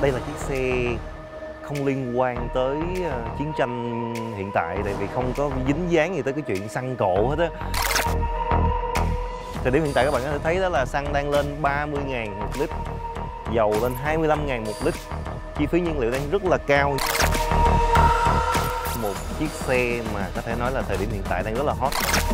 Đây là chiếc xe không liên quan tới chiến tranh hiện tại, tại vì không có dính dáng gì tới cái chuyện xăng cộ hết á. Thời điểm hiện tại các bạn có thể thấy đó là xăng đang lên 30.000 một lít, dầu lên 25.000 một lít, chi phí nhiên liệu đang rất là cao. Một chiếc xe mà có thể nói là thời điểm hiện tại đang rất là hot.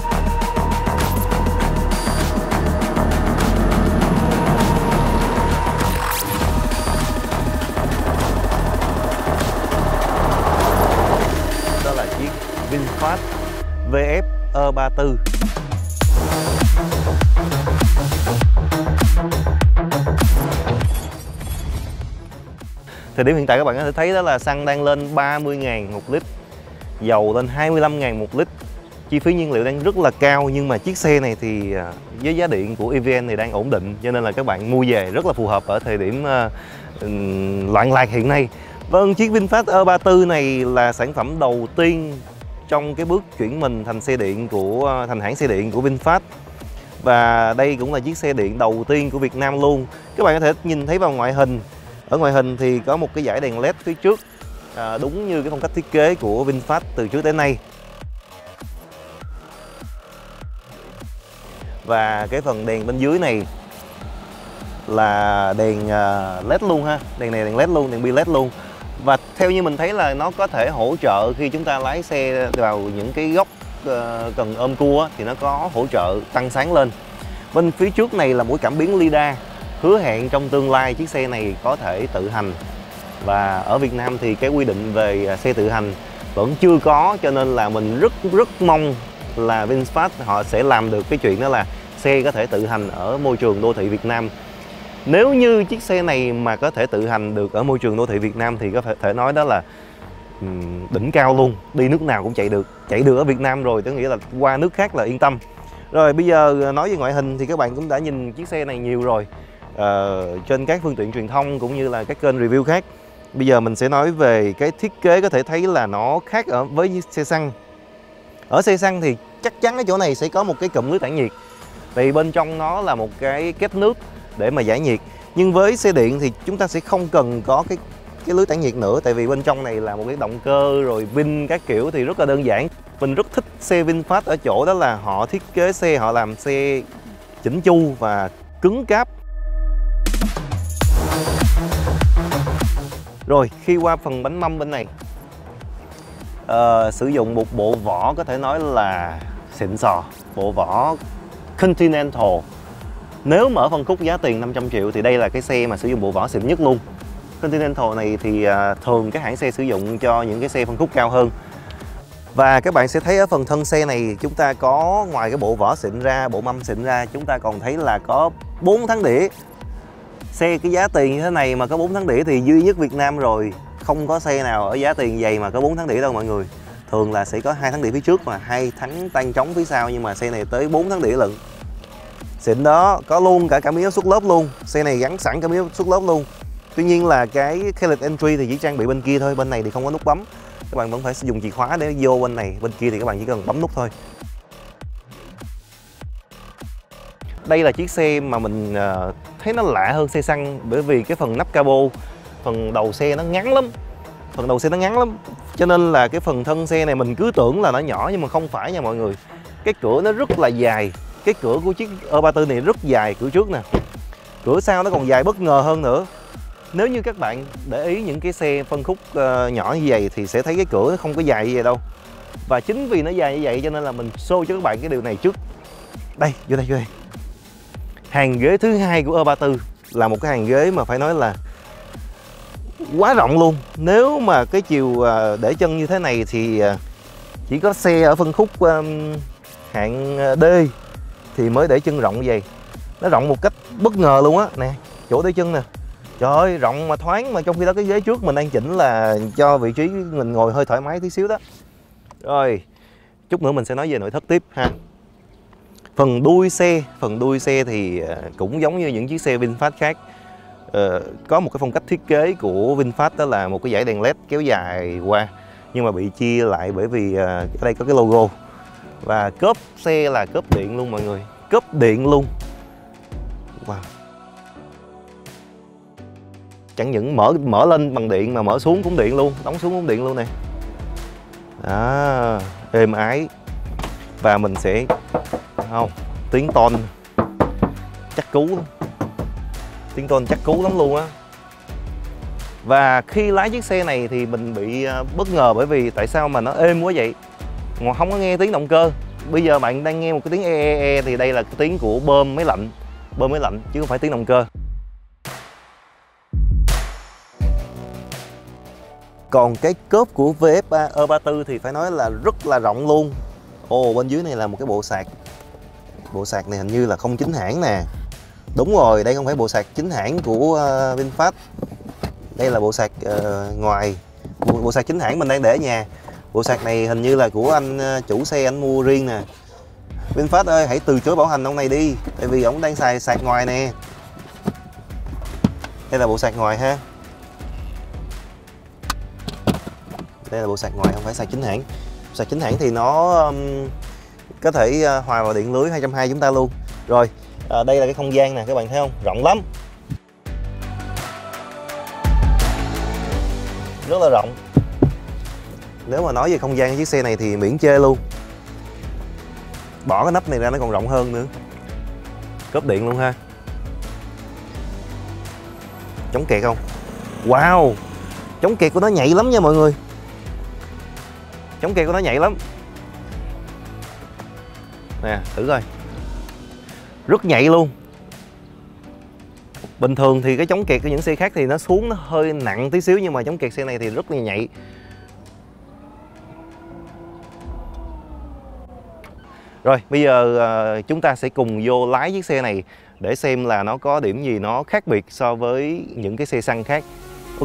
Đó là chiếc VinFast VF E34. Thời điểm hiện tại các bạn có thể thấy đó là xăng đang lên 30.000 một lít, dầu lên 25.000 một lít, chi phí nhiên liệu đang rất là cao. Nhưng mà chiếc xe này thì với giá điện của EVN thì đang ổn định, cho nên là các bạn mua về rất là phù hợp ở thời điểm loạn lạc hiện nay. Vâng, chiếc VinFast E34 này là sản phẩm đầu tiên trong cái bước chuyển mình thành thành hãng xe điện của VinFast. Và đây cũng là chiếc xe điện đầu tiên của Việt Nam luôn. Các bạn có thể nhìn thấy vào ngoại hình. Ở ngoại hình thì có một cái dải đèn LED phía trước, đúng như cái phong cách thiết kế của VinFast từ trước đến nay. Và cái phần đèn bên dưới này là đèn LED luôn ha. Đèn này đèn LED luôn, đèn pin LED luôn. Và theo như mình thấy là nó có thể hỗ trợ khi chúng ta lái xe vào những cái góc cần ôm cua thì nó có hỗ trợ tăng sáng lên. Bên phía trước này là mũi cảm biến lidar, hứa hẹn trong tương lai chiếc xe này có thể tự hành. Và ở Việt Nam thì cái quy định về xe tự hành vẫn chưa có, cho nên là mình rất mong là VinFast họ sẽ làm được cái chuyện đó là xe có thể tự hành ở môi trường đô thị Việt Nam. Nếu như chiếc xe này mà có thể tự hành được ở môi trường đô thị Việt Nam thì có thể nói đó là đỉnh cao luôn, đi nước nào cũng chạy được ở Việt Nam rồi, tức nghĩa là qua nước khác là yên tâm. Rồi bây giờ nói về ngoại hình thì các bạn cũng đã nhìn chiếc xe này nhiều rồi trên các phương tiện truyền thông cũng như là các kênh review khác. Bây giờ mình sẽ nói về cái thiết kế có thể thấy là nó khác với xe xăng. Ở xe xăng thì chắc chắn cái chỗ này sẽ có một cái cụm lưới tản nhiệt, vì bên trong nó là một cái kết nước để mà giải nhiệt. Nhưng với xe điện thì chúng ta sẽ không cần có cái lưới tản nhiệt nữa, tại vì bên trong này là một cái động cơ rồi pin các kiểu thì rất là đơn giản. Mình rất thích xe VinFast ở chỗ đó là họ thiết kế xe, họ làm xe chỉnh chu và cứng cáp. Rồi khi qua phần bánh mâm bên này, sử dụng một bộ vỏ có thể nói là xịn sò, bộ vỏ Continental. Nếu mở phân khúc giá tiền 500 triệu thì đây là cái xe mà sử dụng bộ vỏ xịn nhất luôn. Continental này thì thường các hãng xe sử dụng cho những cái xe phân khúc cao hơn. Và các bạn sẽ thấy ở phần thân xe này chúng ta có, ngoài cái bộ vỏ xịn ra, bộ mâm xịn ra, chúng ta còn thấy là có 4 tháng đĩa. Xe cái giá tiền như thế này mà có 4 tháng đĩa thì duy nhất Việt Nam rồi. Không có xe nào ở giá tiền dày mà có 4 tháng đĩa đâu mọi người. Thường là sẽ có 2 tháng đĩa phía trước và 2 tháng tang trống phía sau, nhưng mà xe này tới 4 tháng đĩa lận. Xịn đó, có luôn cả cảm biến áp suất lớp luôn. Xe này gắn sẵn cảm biến áp suất lớp luôn. Tuy nhiên là cái keyless entry thì chỉ trang bị bên kia thôi, bên này thì không có nút bấm. Các bạn vẫn phải sử dụng chìa khóa để vô bên này, bên kia thì các bạn chỉ cần bấm nút thôi. Đây là chiếc xe mà mình thấy nó lạ hơn xe xăng, bởi vì cái phần nắp capo, phần đầu xe nó ngắn lắm. Cho nên là cái phần thân xe này mình cứ tưởng là nó nhỏ, nhưng mà không phải nha mọi người. Cái cửa nó rất là dài. Cái cửa của chiếc E34 này rất dài, cửa trước nè. Cửa sau nó còn dài bất ngờ hơn nữa. Nếu như các bạn để ý những cái xe phân khúc nhỏ như vậy thì sẽ thấy cái cửa nó không có dài như vậy đâu. Và chính vì nó dài như vậy cho nên là mình show cho các bạn cái điều này trước. Đây, vô đây. Hàng ghế thứ hai của E34 là một cái hàng ghế mà phải nói là quá rộng luôn. Nếu mà cái chiều để chân như thế này thì chỉ có xe ở phân khúc hạng D thì mới để chân rộng như vậy. Nó rộng một cách bất ngờ luôn á. Nè, chỗ để chân nè. Trời ơi, rộng mà thoáng, mà trong khi đó cái ghế trước mình đang chỉnh là cho vị trí mình ngồi hơi thoải mái tí xíu đó. Rồi, chút nữa mình sẽ nói về nội thất tiếp ha. Phần đuôi xe thì cũng giống như những chiếc xe VinFast khác. Có một cái phong cách thiết kế của VinFast, đó là một cái dải đèn LED kéo dài qua, nhưng mà bị chia lại bởi vì ở đây có cái logo. Và cốp xe là cốp điện luôn mọi người, cốp điện luôn. Wow. chẳng những mở lên bằng điện mà mở xuống cũng điện luôn, đóng xuống cũng điện luôn nè. Đó, êm ái. Và mình sẽ tiếng ton chắc cú lắm. Tiếng ton chắc cú lắm luôn á. Và khi lái chiếc xe này thì mình bị bất ngờ, bởi vì tại sao mà nó êm quá vậy, mà không có nghe tiếng động cơ. Bây giờ bạn đang nghe một cái tiếng e thì đây là cái tiếng của bơm máy lạnh, chứ không phải tiếng động cơ. Còn cái cốp của VF E34 thì phải nói là rất là rộng luôn. Bên dưới này là một cái bộ sạc. Bộ sạc này hình như là không chính hãng nè. Đúng rồi, đây không phải bộ sạc chính hãng của VinFast. Đây là bộ sạc ngoài. Bộ sạc chính hãng mình đang để ở nhà. Bộ sạc này hình như là của anh chủ xe, anh mua riêng nè. VinFast ơi, hãy từ chối bảo hành ông này đi, tại vì ông đang xài sạc ngoài nè. Đây là bộ sạc ngoài ha. Đây là bộ sạc ngoài, không phải sạc chính hãng. Sạc chính hãng thì nó có thể hòa vào điện lưới 220 chúng ta luôn. Rồi, đây là cái không gian nè, các bạn thấy không? Rộng lắm. Rất là rộng. Nếu mà nói về không gian của chiếc xe này thì miễn chê luôn. Bỏ cái nắp này ra nó còn rộng hơn nữa. Cốp điện luôn ha. Chống kẹt không? Wow, chống kẹt của nó nhạy lắm nha mọi người. Chống kẹt của nó nhạy lắm. Nè, thử coi. Rất nhạy luôn. Bình thường thì cái chống kẹt của những xe khác thì nó xuống nó hơi nặng tí xíu, nhưng mà chống kẹt xe này thì rất là nhạy. Rồi, bây giờ chúng ta sẽ cùng vô lái chiếc xe này để xem là nó có điểm gì nó khác biệt so với những cái xe xăng khác. Ok.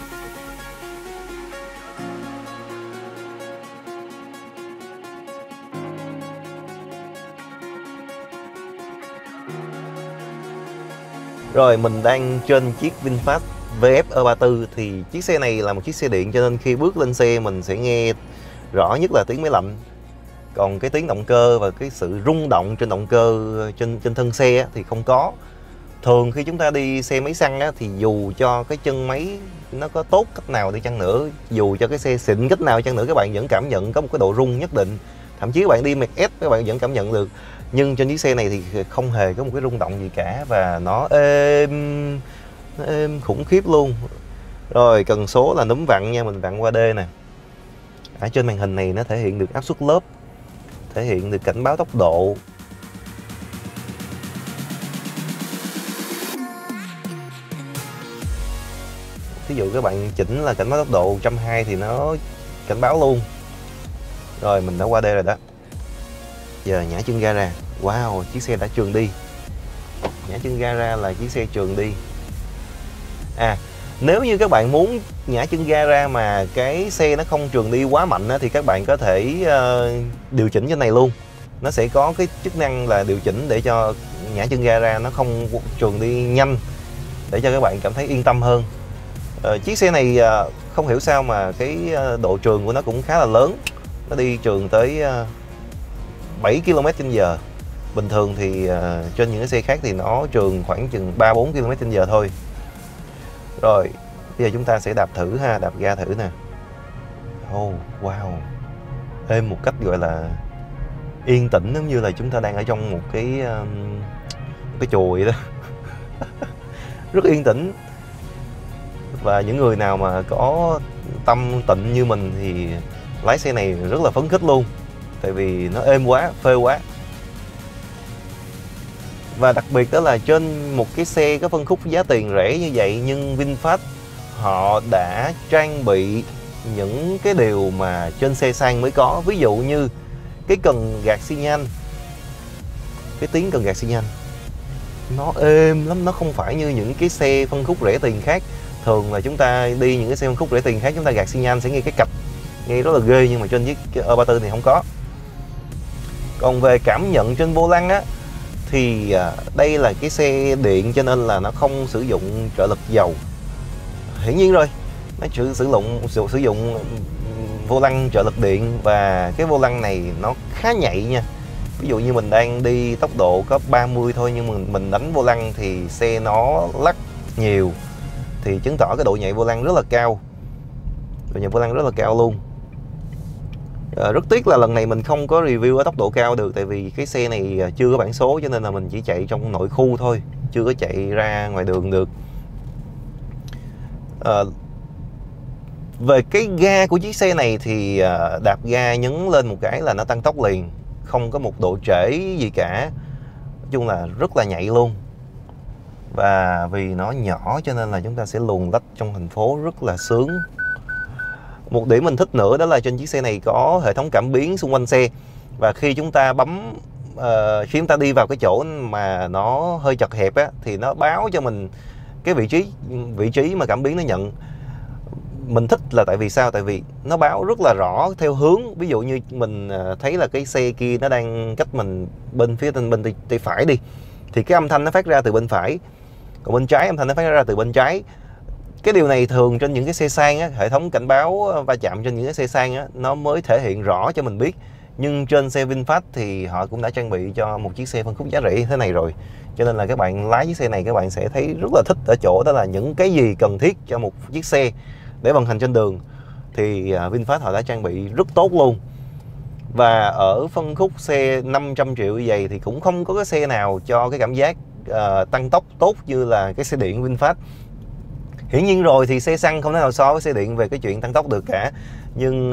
Rồi, mình đang trên chiếc VinFast VF E34. Thì chiếc xe này là một chiếc xe điện, cho nên khi bước lên xe mình sẽ nghe rõ nhất là tiếng máy lạnh. Còn cái tiếng động cơ và cái sự rung động trên động cơ trên thân xe thì không có. Thường khi chúng ta đi xe máy xăng thì dù cho cái chân máy nó có tốt cách nào đi chăng nữa, dù cho cái xe xịn cách nào chăng nữa, các bạn vẫn cảm nhận có một cái độ rung nhất định. Thậm chí các bạn đi Mercedes các bạn vẫn cảm nhận được. Nhưng trên chiếc xe này thì không hề có một cái rung động gì cả, và nó êm khủng khiếp luôn. Rồi, cần số là núm vặn nha, mình vặn qua D nè. Ở trên màn hình này nó thể hiện được áp suất lớp, thể hiện được cảnh báo tốc độ. Ví dụ các bạn chỉnh là cảnh báo tốc độ 120 thì nó cảnh báo luôn. Rồi, mình đã qua đây rồi đó. Giờ nhả chân ga ra. Wow, chiếc xe đã trườn đi. Nhả chân ga ra là chiếc xe trườn đi. Nếu như các bạn muốn nhả chân ga ra mà cái xe nó không trườn đi quá mạnh thì các bạn có thể điều chỉnh trên này luôn. Nó sẽ có cái chức năng là điều chỉnh để cho nhả chân ga ra nó không trườn đi nhanh, để cho các bạn cảm thấy yên tâm hơn. Chiếc xe này không hiểu sao mà cái độ trườn của nó cũng khá là lớn. Nó đi trườn tới 7 km/h. Bình thường thì trên những cái xe khác thì nó trườn khoảng chừng 3-4 km/h thôi. Rồi, bây giờ chúng ta sẽ đạp thử ha, đạp ga thử nè. Wow. Êm một cách gọi là yên tĩnh, giống như là chúng ta đang ở trong một cái chùa vậy đó. Rất yên tĩnh. Và những người nào mà có tâm tịnh như mình thì lái xe này rất là phấn khích luôn. Tại vì nó êm quá, phê quá. Và đặc biệt đó là trên một cái xe có phân khúc giá tiền rẻ như vậy, nhưng VinFast họ đã trang bị những cái điều mà trên xe xăng mới có. Ví dụ như cái cần gạt xi nhan. Cái tiếng cần gạt xi nhan nó êm lắm, nó không phải như những cái xe phân khúc rẻ tiền khác. Thường là chúng ta đi những cái xe phân khúc rẻ tiền khác, chúng ta gạt xi nhan sẽ nghe cái cạch, nghe rất là ghê, nhưng mà trên chiếc E34 thì không có. Còn về cảm nhận trên vô lăng thì đây là cái xe điện cho nên là nó không sử dụng trợ lực dầu. Hiển nhiên rồi, nó sử dụng vô lăng trợ lực điện, và cái vô lăng này nó khá nhạy nha. Ví dụ như mình đang đi tốc độ có 30 thôi, nhưng mình đánh vô lăng thì xe nó lắc nhiều, thì chứng tỏ cái độ nhạy vô lăng rất là cao. Độ nhạy vô lăng rất là cao luôn. Rất tiếc là lần này mình không có review ở tốc độ cao được, tại vì cái xe này chưa có bản số, cho nên là mình chỉ chạy trong nội khu thôi, chưa có chạy ra ngoài đường được. Về cái ga của chiếc xe này thì đạp ga nhấn lên một cái là nó tăng tốc liền, không có một độ trễ gì cả. Nói chung là rất là nhạy luôn. Và vì nó nhỏ cho nên là chúng ta sẽ luồn lách trong thành phố rất là sướng. Một điểm mình thích nữa đó là trên chiếc xe này có hệ thống cảm biến xung quanh xe. Và khi chúng ta bấm, khi chúng ta đi vào cái chỗ mà nó hơi chật hẹp á, thì nó báo cho mình cái vị trí mà cảm biến nó nhận. Mình thích là tại vì sao? Tại vì nó báo rất là rõ theo hướng. Ví dụ như mình thấy là cái xe kia nó đang cách mình bên tay phải đi, thì cái âm thanh nó phát ra từ bên phải. Còn bên trái âm thanh nó phát ra từ bên trái. Cái điều này thường trên những cái xe sang á, hệ thống cảnh báo va chạm trên những cái xe sang á, nó mới thể hiện rõ cho mình biết. Nhưng trên xe VinFast thì họ cũng đã trang bị cho một chiếc xe phân khúc giá rẻ thế này rồi. Cho nên là các bạn lái chiếc xe này các bạn sẽ thấy rất là thích ở chỗ đó là những cái gì cần thiết cho một chiếc xe để vận hành trên đường thì VinFast họ đã trang bị rất tốt luôn. Và ở phân khúc xe 500 triệu như vậy thì cũng không có cái xe nào cho cái cảm giác tăng tốc tốt như là cái xe điện VinFast. Hiển nhiên rồi thì xe xăng không thể nào so với xe điện về cái chuyện tăng tốc được cả. Nhưng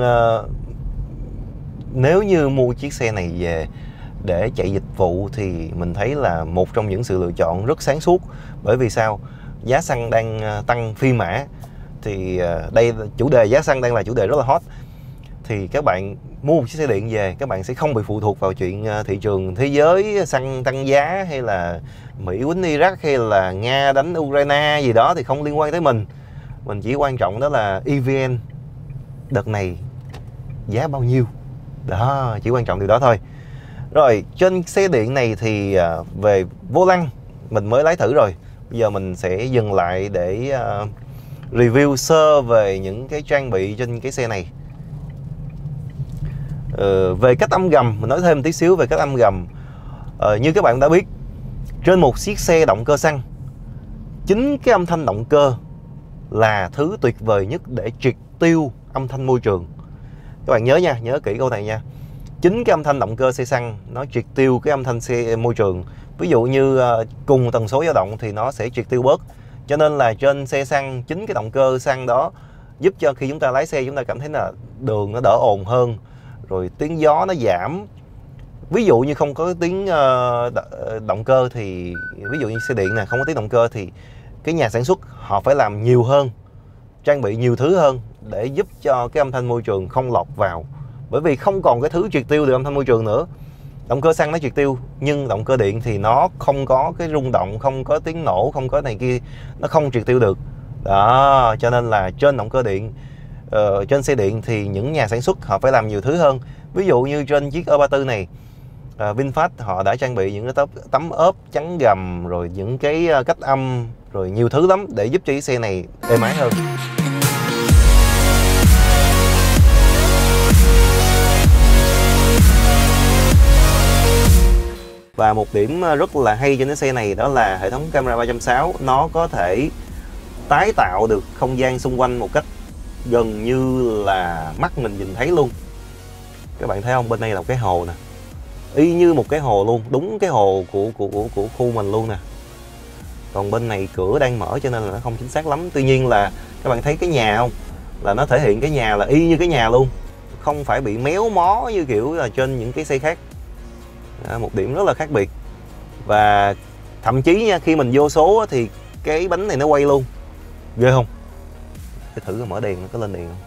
nếu như mua chiếc xe này về để chạy dịch vụ thì mình thấy là một trong những sự lựa chọn rất sáng suốt. Bởi vì sao? Giá xăng đang tăng phi mã. Thì đây chủ đề giá xăng đang là chủ đề rất là hot. Thì các bạn mua một chiếc xe điện về, các bạn sẽ không bị phụ thuộc vào chuyện thị trường thế giới xăng tăng giá, hay là Mỹ quýnh Iraq, hay là Nga đánh Ukraine gì đó, thì không liên quan tới mình. Mình chỉ quan trọng đó là EVN đợt này giá bao nhiêu. Đó, chỉ quan trọng điều đó thôi. Rồi, trên xe điện này thì về vô lăng mình mới lái thử rồi. Bây giờ mình sẽ dừng lại để review sơ về những cái trang bị trên cái xe này. Về cách âm gầm, mình nói thêm một tí xíu về cách âm gầm. Như các bạn đã biết, trên một chiếc xe động cơ xăng, chính cái âm thanh động cơ là thứ tuyệt vời nhất để triệt tiêu âm thanh môi trường. Các bạn nhớ nha, nhớ kỹ câu này nha. Chính cái âm thanh động cơ xe xăng nó triệt tiêu cái âm thanh xe môi trường. Ví dụ như cùng tần số dao động thì nó sẽ triệt tiêu bớt. Cho nên là trên xe xăng, chính cái động cơ xăng đó giúp cho khi chúng ta lái xe chúng ta cảm thấy là đường nó đỡ ồn hơn, rồi tiếng gió nó giảm. Ví dụ như không có tiếng động cơ thì, ví dụ như xe điện này không có tiếng động cơ thì cái nhà sản xuất họ phải làm nhiều hơn, trang bị nhiều thứ hơn để giúp cho cái âm thanh môi trường không lọt vào. Bởi vì không còn cái thứ triệt tiêu được âm thanh môi trường nữa. Động cơ xăng nó triệt tiêu, nhưng động cơ điện thì nó không có cái rung động, không có tiếng nổ, không có này kia, nó không triệt tiêu được. Đó, cho nên là trên động cơ điện, trên xe điện thì những nhà sản xuất họ phải làm nhiều thứ hơn. Ví dụ như trên chiếc E34 này, VinFast họ đã trang bị những cái tấm ốp chắn gầm, rồi những cái cách âm, rồi nhiều thứ lắm để giúp cho chiếc xe này êm ái hơn. Và một điểm rất là hay trên cái xe này đó là hệ thống camera 360. Nó có thể tái tạo được không gian xung quanh một cách gần như là mắt mình nhìn thấy luôn. Các bạn thấy không? Bên đây là một cái hồ nè, y như một cái hồ luôn, đúng cái hồ của khu mình luôn nè. Còn bên này cửa đang mở cho nên là nó không chính xác lắm. Tuy nhiên là các bạn thấy cái nhà không? Là nó thể hiện cái nhà là y như cái nhà luôn, không phải bị méo mó như kiểu là trên những cái xe khác. Một điểm rất là khác biệt. Và thậm chí nha, khi mình vô số thì cái bánh này nó quay luôn. Ghê không? Để thử mở đèn nó có lên đèn không?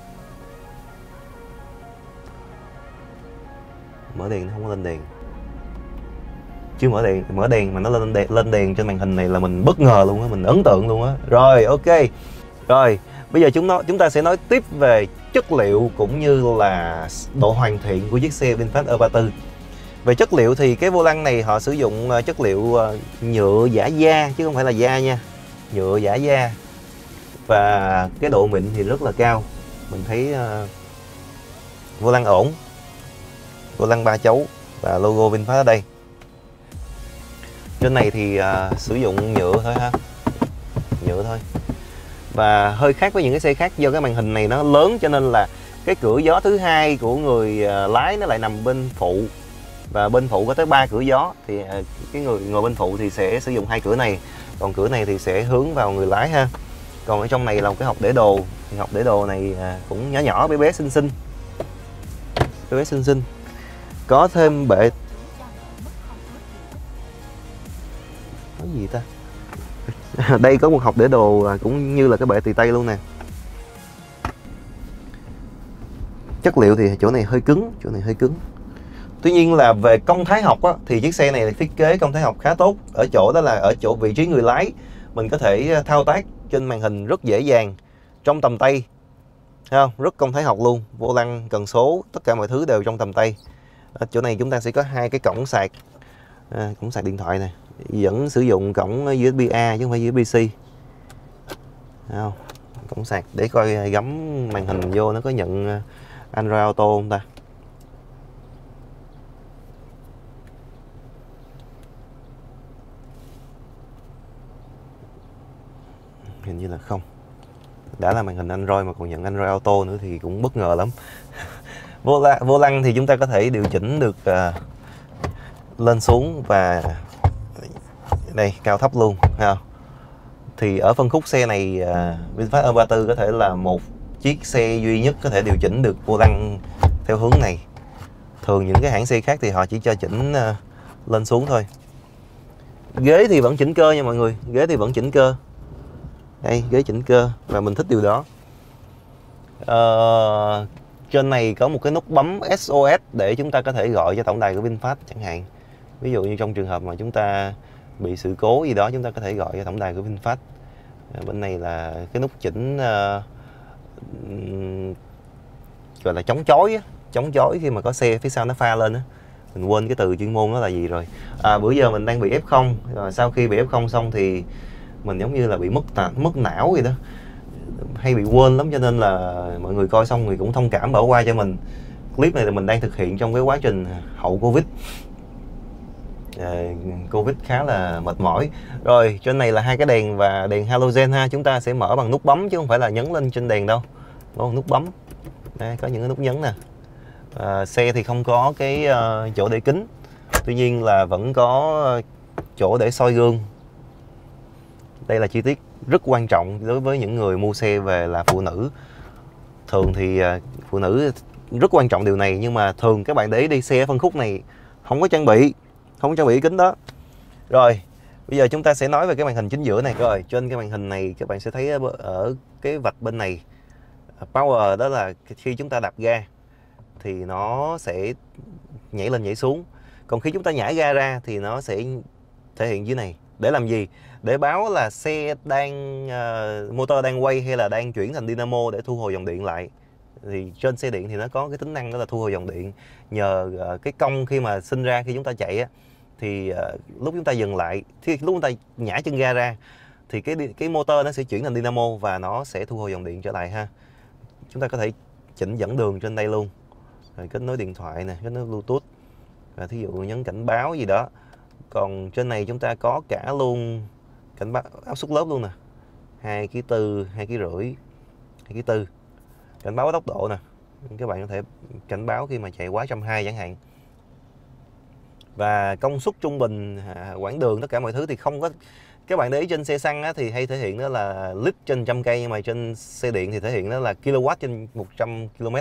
Mở đèn nó không có lên đèn. Chứ mở đèn mà nó lên đèn trên màn hình này là mình bất ngờ luôn á, mình ấn tượng luôn á. Rồi, ok. Rồi, bây giờ chúng ta sẽ nói tiếp về chất liệu cũng như là độ hoàn thiện của chiếc xe VinFast E34. Về chất liệu thì cái vô lăng này họ sử dụng chất liệu nhựa giả da chứ không phải là da nha. Nhựa giả da. Và cái độ mịn thì rất là cao. Mình thấy vô lăng ổn. Vô lăng 3 chấu và logo VinFast ở đây. Trên này thì sử dụng nhựa thôi ha. Nhựa thôi. và hơi khác với những cái xe khác do cái màn hình này nó lớn, cho nên là cái cửa gió thứ hai của người lái nó lại nằm bên phụ, và bên phụ có tới 3 cửa gió. Thì cái người ngồi bên phụ thì sẽ sử dụng hai cửa này, còn cửa này thì sẽ hướng vào người lái ha. Còn ở trong này là một cái hộc để đồ, thì hộc để đồ này cũng nhỏ nhỏ, bé bé xinh xinh, bé bé xinh xinh. Có thêm bệ, cái gì ta đây có một hộc để đồ cũng như là cái bệ tì tay luôn nè. Chất liệu thì chỗ này hơi cứng, chỗ này hơi cứng. Tuy nhiên là về công thái học á, thì chiếc xe này thiết kế công thái học khá tốt ở chỗ đó là ở chỗ vị trí người lái, mình có thể thao tác trên màn hình rất dễ dàng, trong tầm tay, thấy không? Rất công thái học luôn, vô lăng, cần số, tất cả mọi thứ đều trong tầm tay. Ở chỗ này chúng ta sẽ có hai cái cổng sạc, cổng sạc điện thoại này, vẫn sử dụng cổng USB-A chứ không phải USB-C. Thấy không? Cổng sạc để coi gắm màn hình vô nó có nhận Android Auto không ta. Hình như là không. Đã là màn hình Android mà còn nhận Android Auto nữa thì cũng bất ngờ lắm. Vô lăng thì chúng ta có thể điều chỉnh được lên xuống và đây cao thấp luôn, thấy không? Thì ở phân khúc xe này VinFast E34 có thể là một chiếc xe duy nhất có thể điều chỉnh được vô lăng theo hướng này. Thường những cái hãng xe khác thì họ chỉ cho chỉnh lên xuống thôi. Ghế thì vẫn chỉnh cơ nha mọi người, ghế thì vẫn chỉnh cơ. Đây, ghế chỉnh cơ và mình thích điều đó. Trên này có một cái nút bấm SOS để chúng ta có thể gọi cho tổng đài của VinFast chẳng hạn. Ví dụ như trong trường hợp mà chúng ta bị sự cố gì đó, chúng ta có thể gọi cho tổng đài của VinFast. Bên này là cái nút chỉnh gọi là chống chói á, chống chói khi mà có xe phía sau nó pha lên á. Mình quên cái từ chuyên môn đó là gì rồi. Bữa giờ mình đang bị F0, rồi sau khi bị F0 xong thì mình giống như là bị mất não vậy đó, hay bị quên lắm, cho nên là mọi người coi xong thì cũng thông cảm bỏ qua cho mình. Clip này là mình đang thực hiện trong cái quá trình hậu Covid. Covid khá là mệt mỏi. Rồi trên này là hai cái đèn và đèn halogen ha, chúng ta sẽ mở bằng nút bấm chứ không phải là nhấn lên trên đèn đâu. Đó, nút bấm. Đây có những cái nút nhấn nè. Xe thì không có cái chỗ để kính, tuy nhiên là vẫn có chỗ để soi gương. Đây là chi tiết rất quan trọng đối với những người mua xe về là phụ nữ. Thường thì phụ nữ rất quan trọng điều này, nhưng mà thường các bạn để ý đi, xe ở phân khúc này không có trang bị kính đó. Rồi bây giờ chúng ta sẽ nói về cái màn hình chính giữa này. Rồi trên cái màn hình này các bạn sẽ thấy ở cái vạch bên này power, đó là khi chúng ta đạp ga thì nó sẽ nhảy lên nhảy xuống, còn khi chúng ta nhả ga ra thì nó sẽ thể hiện dưới này. Để làm gì? Để báo là xe đang motor đang quay hay là đang chuyển thành dynamo để thu hồi dòng điện lại. Thì trên xe điện thì nó có cái tính năng đó là thu hồi dòng điện nhờ cái cong khi mà sinh ra khi chúng ta chạy á, thì lúc chúng ta dừng lại, lúc chúng ta nhả chân ga ra thì cái motor nó sẽ chuyển thành dynamo và nó sẽ thu hồi dòng điện trở lại ha. Chúng ta có thể chỉnh dẫn đường trên đây luôn, rồi kết nối điện thoại nè, kết nối Bluetooth, và thí dụ nhấn cảnh báo gì đó. Còn trên này chúng ta có cả luôn cảnh báo áp suất lớp luôn nè, 2,4 kg, 2,5 kg, 2,4 kg. Cảnh báo tốc độ nè, các bạn có thể cảnh báo khi mà chạy quá 120 chẳng hạn. Và công suất trung bình quãng đường, tất cả mọi thứ thì không có. Các bạn để ý trên xe xăng á, thì hay thể hiện đó là lít trên 100 cây, nhưng mà trên xe điện thì thể hiện đó là kW trên 100 km.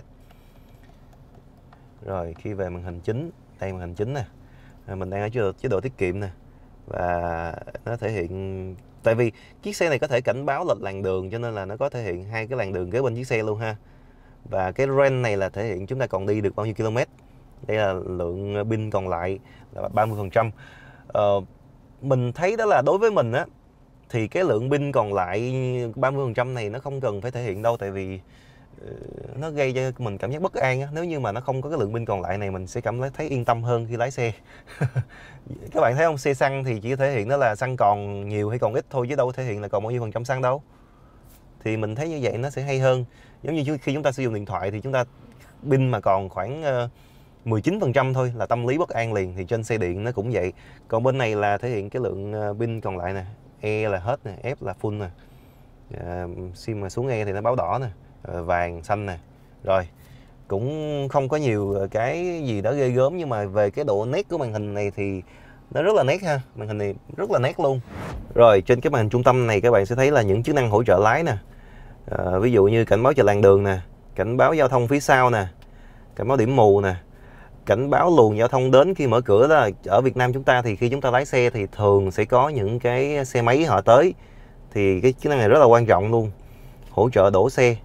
Rồi khi về màn hình chính, đây màn hình chính nè, mình đang ở chế độ tiết kiệm nè, và nó thể hiện, tại vì chiếc xe này có thể cảnh báo lệch làn đường, cho nên là nó có thể hiện hai cái làn đường kế bên chiếc xe luôn ha. Và cái range này là thể hiện chúng ta còn đi được bao nhiêu km. Đây là lượng pin còn lại là 30%. Mình thấy đó là đối với mình á, thì cái lượng pin còn lại 30% này nó không cần phải thể hiện đâu, tại vì nó gây cho mình cảm giác bất an á. Nếu như mà nó không có cái lượng pin còn lại này, mình sẽ cảm thấy yên tâm hơn khi lái xe. Các bạn thấy không, xe xăng thì chỉ thể hiện đó là xăng còn nhiều hay còn ít thôi, chứ đâu thể hiện là còn bao nhiêu % xăng đâu. Thì mình thấy như vậy nó sẽ hay hơn. Giống như khi chúng ta sử dụng điện thoại thì chúng ta pin mà còn khoảng 19% thôi là tâm lý bất an liền, thì trên xe điện nó cũng vậy. Còn bên này là thể hiện cái lượng pin còn lại nè, E là hết nè, F là full nè. Sim mà xuống E thì nó báo đỏ nè, vàng, xanh nè. Rồi, cũng không có nhiều cái gì đó ghê gớm, nhưng mà về cái độ nét của màn hình này thì nó rất là nét ha. Màn hình này rất là nét luôn. Rồi, trên cái màn hình trung tâm này các bạn sẽ thấy là những chức năng hỗ trợ lái nè. Ví dụ như cảnh báo chờ làn đường nè, cảnh báo giao thông phía sau nè, cảnh báo điểm mù nè, cảnh báo luồng giao thông đến khi mở cửa. Đó là ở Việt Nam chúng ta thì khi chúng ta lái xe thì thường sẽ có những cái xe máy họ tới, thì cái chức năng này rất là quan trọng luôn. Hỗ trợ đổ xe,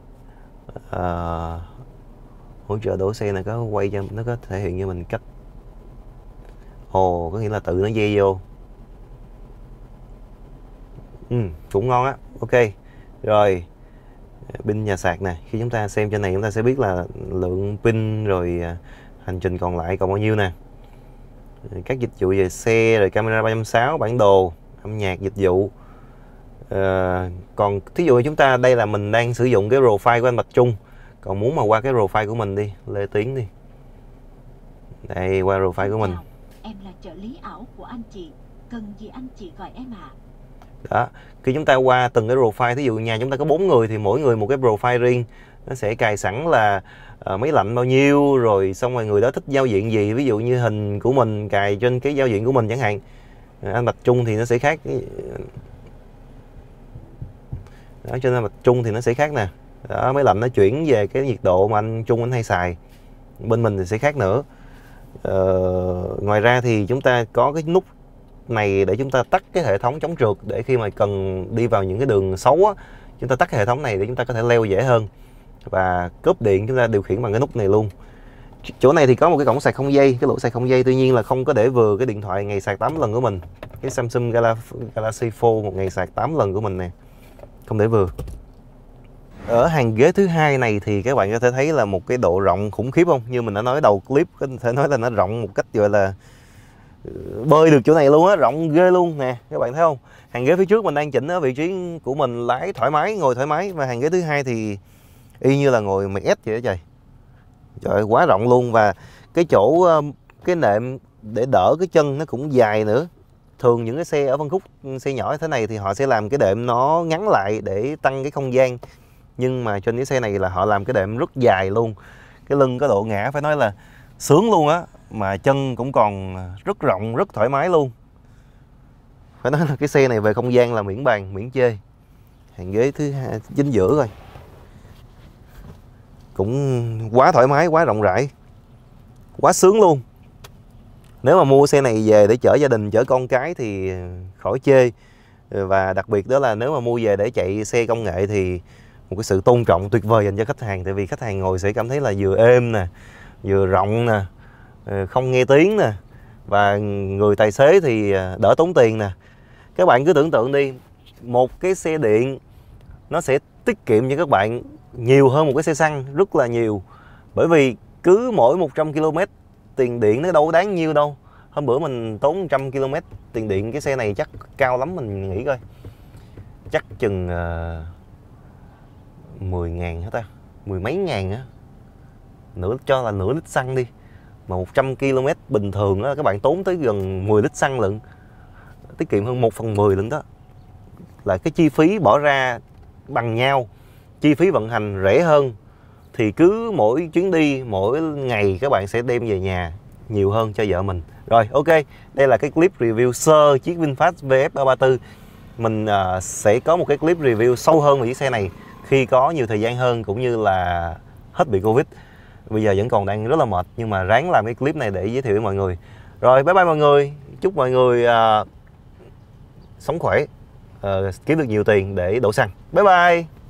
hỗ trợ đổ xe này có quay cho nó có thể hiện cho mình cách, có nghĩa là tự nó dây vô. Cũng ngon á. Ok. Rồi, pin nhà sạc nè, khi chúng ta xem trên này chúng ta sẽ biết là lượng pin, rồi hành trình còn lại còn bao nhiêu nè. Các dịch vụ về xe, rồi camera 360, bản đồ, âm nhạc, dịch vụ. Còn thí dụ như chúng ta đây là mình đang sử dụng cái profile của anh Bạch Trung, còn muốn mà qua cái profile của mình đi, Lê Tiến đi. Đây, qua profile của mình. Em là trợ lý ảo của anh chị, cần gì anh chị gọi em ạ. Đó, khi chúng ta qua từng cái profile, thí dụ nhà chúng ta có 4 người thì mỗi người một cái profile riêng. Nó sẽ cài sẵn là máy lạnh bao nhiêu, rồi xong rồi người đó thích giao diện gì. Ví dụ như hình của mình cài trên cái giao diện của mình chẳng hạn. Anh Bạch Trung thì nó sẽ khác. Đó, cho nên Bạch Trung thì nó sẽ khác nè. Đó, máy lạnh nó chuyển về cái nhiệt độ mà anh Trung anh hay xài. Bên mình thì sẽ khác nữa. Ngoài ra thì chúng ta có cái nút này để chúng ta tắt cái hệ thống chống trượt, để khi mà cần đi vào những cái đường xấu á, chúng ta tắt cái hệ thống này để chúng ta có thể leo dễ hơn. Và cốp điện chúng ta điều khiển bằng cái nút này luôn. Chỗ này thì có một cái cổng sạc không dây, cái lỗ sạc không dây, tuy nhiên là không có để vừa cái điện thoại ngày sạc 8 lần của mình. Cái Samsung Galaxy Fold một ngày sạc 8 lần của mình nè, không để vừa. Ở hàng ghế thứ hai này thì các bạn có thể thấy là một cái độ rộng khủng khiếp không? Như mình đã nói đầu clip, có thể nói là nó rộng một cách gọi là bơi được chỗ này luôn á, rộng ghê luôn nè, các bạn thấy không? Hàng ghế phía trước mình đang chỉnh ở vị trí của mình, lái thoải mái, ngồi thoải mái. Và hàng ghế thứ hai thì y như là ngồi Mercedes vậy đó trời. Trời ơi, quá rộng luôn. Và cái chỗ cái nệm để đỡ cái chân nó cũng dài nữa. Thường những cái xe ở phân khúc xe nhỏ thế này thì họ sẽ làm cái đệm nó ngắn lại để tăng cái không gian. Nhưng mà trên cái xe này là họ làm cái đệm rất dài luôn. Cái lưng có độ ngã phải nói là sướng luôn á. Mà chân cũng còn rất rộng, rất thoải mái luôn. Phải nói là cái xe này về không gian là miễn bàn, miễn chê. Hàng ghế thứ hai chính giữa rồi, cũng quá thoải mái, quá rộng rãi, quá sướng luôn. Nếu mà mua xe này về để chở gia đình, chở con cái thì khỏi chê. Và đặc biệt đó là nếu mà mua về để chạy xe công nghệ thì một cái sự tôn trọng tuyệt vời dành cho khách hàng. Tại vì khách hàng ngồi sẽ cảm thấy là vừa êm nè, vừa rộng nè, không nghe tiếng nè, và người tài xế thì đỡ tốn tiền nè. Các bạn cứ tưởng tượng đi, một cái xe điện nó sẽ tiết kiệm cho các bạn nhiều hơn một cái xe xăng rất là nhiều. Bởi vì cứ mỗi 100 km tiền điện nó đâu có đáng nhiêu đâu. Hôm bữa mình tốn 100 km tiền điện, cái xe này chắc cao lắm mình nghĩ coi, chắc chừng 10.000 hả ta, 10 mấy ngàn á, cho là nửa lít xăng đi. Mà 100 km bình thường á, các bạn tốn tới gần 10 lít xăng lận, tiết kiệm hơn 1/10 lận đó. Là cái chi phí bỏ ra bằng nhau, chi phí vận hành rẻ hơn, thì cứ mỗi chuyến đi, mỗi ngày các bạn sẽ đem về nhà nhiều hơn cho vợ mình. Rồi, ok, đây là cái clip review sơ chiếc VinFast VF334. Mình sẽ có một cái clip review sâu hơn về chiếc xe này khi có nhiều thời gian hơn, cũng như là hết bị Covid. Bây giờ vẫn còn đang rất là mệt, nhưng mà ráng làm cái clip này để giới thiệu với mọi người. Rồi, bye bye mọi người. Chúc mọi người sống khỏe, kiếm được nhiều tiền để đổ xăng. Bye bye.